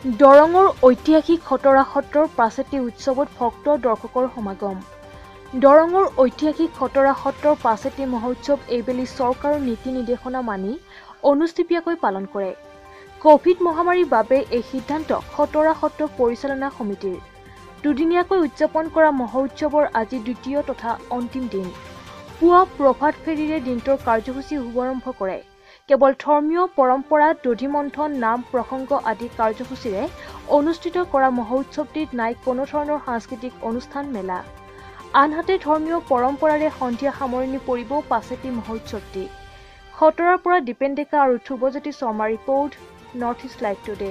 দৰঙৰ ঐতিহাসিক খটৰা সত্ৰৰ পাছেতি উৎসৱত ভক্ত দৰ্শকৰ সমাগম। দৰঙৰ ঐতিহাসিক খটৰা সত্ৰৰ পাছেতি মহোৎসৱ এইবেলি চৰকাৰৰ নীতি নিৰ্দেশনা মানি অনুষ্ঠিতভাৱে পালন কৰে। কোভিড মহামাৰীৰ বাবে এই সিদ্ধান্ত খটৰা সত্ৰ পৰিচালনা সমিতিৰ। দুদিনীয়াকৈ উদযাপন কৰা মহোৎসৱৰ আজি দ্বিতীয় তথা অন্তিম দিন। পুৱা প্ৰভাত ফেৰীৰে দিনটোৰ কাৰ্যসূচী শুভাৰম্ভ কৰে। কেৱল ধৰ্মীয় পৰম্পৰা, দধিমন্থন, নাম প্ৰসংগ আদি কাৰ্যসূচীৰে অনুষ্ঠিত কৰা মহোৎসৱটিত নাই কোনো ধৰণৰ সাংস্কৃতিক অনুষ্ঠান মেলা। আনহাতে ধৰ্মীয় পৰম্পৰাৰে সন্ধিয়া সামৰণি পৰিব পাছেতি মহোৎসৱটি। খটৰাৰ পৰা দীপেন ডেকা আৰু Dhruvajyoti Sarma report, north east live today.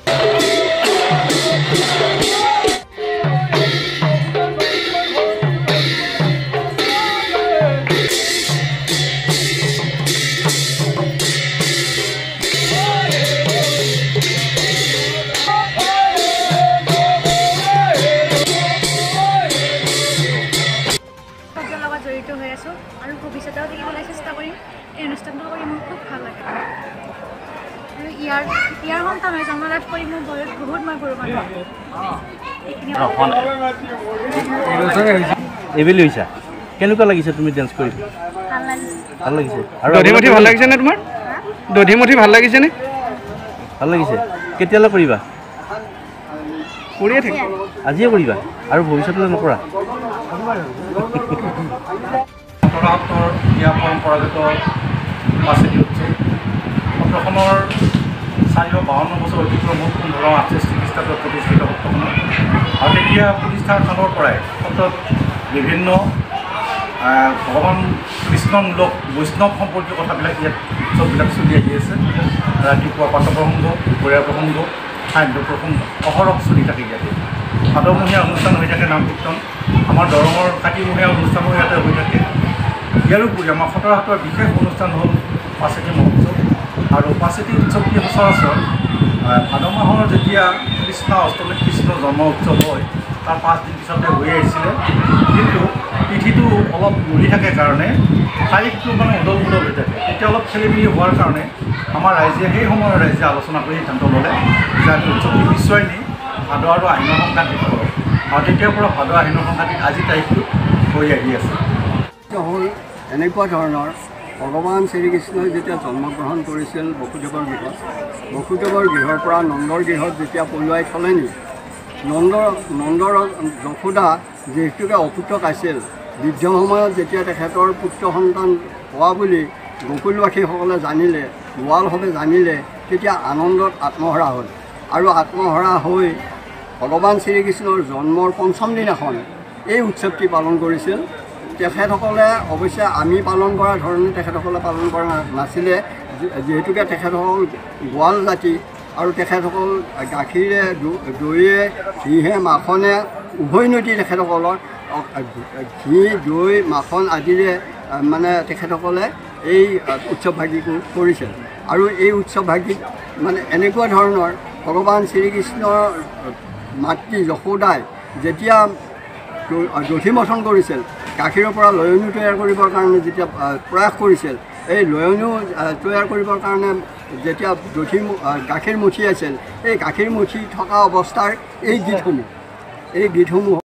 জড়িত হৈ আছোঁ আৰু ভৱিষ্যতেও দেখিবলৈ চেষ্টা কৰিম। এই অনুষ্ঠানটো কৰি মোৰ খুব ভাল লাগে আৰু ইয়াৰ সন্তানে জন্ম লাভ কৰি মোৰ বহুত মই গৌৰৱান্বিত। এইবেলি হৈছা কেনেকুৱা লাগিছে তুমি ডেন্স কৰি? ভাল লাগিছে। আৰু দধিমঠি ভাল লাগিছে নে তোমাৰ? দধিমঠি ভাল লাগিছে নে? ভাল লাগিছে। কেতিয়ালৈ কৰিবা? কৰিয়ে থাকিম। আজিয়ে কৰিবা আৰু ভৱিষ্যতলৈ নকৰা? খটৰা সত্ৰৰ ইয়াৰ পৰম্পৰাগত পাছেতি উৎসৱ সত্ৰখনৰ 452 বছৰ অতিক্ৰমত 1568 খ্ৰীষ্টাব্দত প্ৰতিষ্ঠিত সত্ৰখনত আৰু তেতিয়া প্ৰতিষ্ঠাৰ কালৰ পৰাই সত্ৰত বিভিন্ন ভগৱান কৃষ্ণমূলক বৈষ্ণৱ সম্পৰ্কীয় কথাবিলাক ইয়াত উৎসৱবিলাক চলি আহি আছে। ৰাতিপুৱা প্ৰাতঃ প্ৰসংগ, দুপৰীয়া প্ৰসংগ, সান্ধ্য প্ৰসংগ অহৰহ চলি থাকে ইয়াতে। ভাদমহীয়া অনুষ্ঠান হৈ থাকে, নাম কীৰ্তন। আমাৰ দৰঙৰ কাতিমহীয়া অনুষ্ঠানো ইয়াতে হৈ থাকে। ইয়াৰোপৰি আমাৰ খটৰা সত্ৰৰ বিশেষ অনুষ্ঠান হ'ল পাছেতি মহোৎসৱ। আৰু পাছেতি উৎসৱটি সচৰাচৰ ভাদ মাহৰ যেতিয়া কৃষ্ণ অষ্টমী কৃষ্ণ জন্ম উৎসৱ হয় তাৰ 5 দিন পিছতে হৈ আহিছিলে, কিন্তু তিথিটো অলপ লৰি থাকে কাৰণে তাৰিখটো মানে উদল পুদল হৈ থাকে। তেতিয়া অলপ খেলি মেলি হোৱাৰ কাৰণে আমাৰ ৰাইজে সেই সময়ৰ ৰাইজে আলোচনা কৰি সিদ্ধান্ত ল'লে যে আমি উৎসৱটি পিছুৱাই নি ভাদ আৰু আহিনৰ সংক্ৰান্তিত কৰোঁ। আৰু তেতিয়াৰ পৰা ভাদ আহিনৰ সংক্ৰান্তিত আজি তাৰিখটো হৈ আহি আছে। হ'ল এনেকুৱা ধৰণৰ ভগৱান শ্ৰীকৃষ্ণই যেতিয়া জন্মগ্ৰহণ কৰিছিল বসুদেৱৰ গৃহত, বসুদেৱৰ গৃহৰ পৰা নন্দৰ গৃহত যেতিয়া পলুৱাই থলেনি, নন্দৰ যশোদা যিহেতুকে অপুত্ৰক আছিল, বৃদ্ধ সময়ত যেতিয়া তেখেতৰ পুত্ৰ সন্তান হোৱা বুলি গকুলবাসীসকলে জানিলে, গোৱালসৱে জানিলে, তেতিয়া আনন্দত আত্মহৰা হ'ল। আৰু আত্মহৰা হৈ ভগৱান শ্ৰীকৃষ্ণৰ জন্মৰ 5ম দিনাখন এই উৎসৱটি পালন কৰিছিল। তেখেতসকলে অৱশ্যে আমি পালন কৰা ধৰণে তেখেতসকলে পালন কৰা নাছিলে, যিহেতুকে তেখেতসকল গোৱাল জাতি আৰু তেখেতসকল গাখীৰে, দৈয়ে, ঘিহে, মাখনে উভৈনদী তেখেতসকলৰ ঘি, দৈ, মাখন আদিৰে মানে তেখেতসকলে এই উৎসৱভাগী কৰিছিল। আৰু এই উৎসৱভাগীত মানে এনেকুৱা ধৰণৰ ভগৱান শ্ৰীকৃষ্ণৰ মাতৃ যশোদাই যেতিয়া দধিমথন কৰিছিল, গাখীৰৰ পৰা লয়নু তৈয়াৰ কৰিবৰ কাৰণে যেতিয়া প্ৰয়াস কৰিছিল, এই লয়নু তৈয়াৰ কৰিবৰ কাৰণে যেতিয়া গাখীৰ মুঠি আছিল, এই গাখীৰ মুঠি থকা অৱস্থাৰ এই গীতসমূহ